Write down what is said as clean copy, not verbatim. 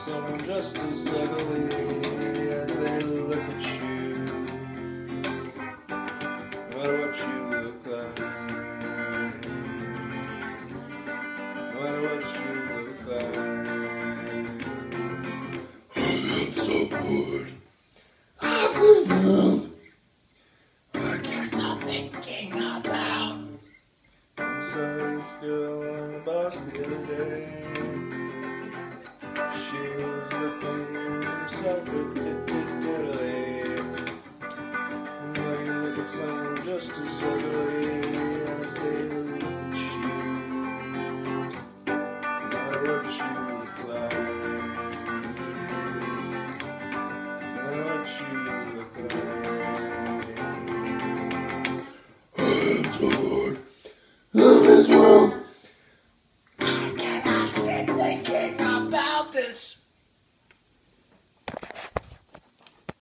someone just as ugly as they look at you. No matter what you look like, no matter what you look like. I am so good. I'm good world. I can't stop thinking about. I saw this girl on the bus the other day. She was looking so pretty. Now you look at someone just as ugly as they look at you. No matter what you look like, no matter what you look like. I am so bored of this world.